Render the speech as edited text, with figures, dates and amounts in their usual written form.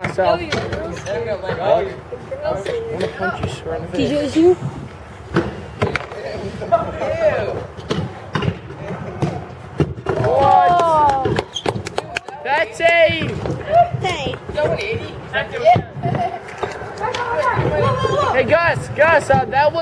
myself. What? I want to punch you square in the face. TJ, is you? What? That's a... Hey. Hey, Gus, that was...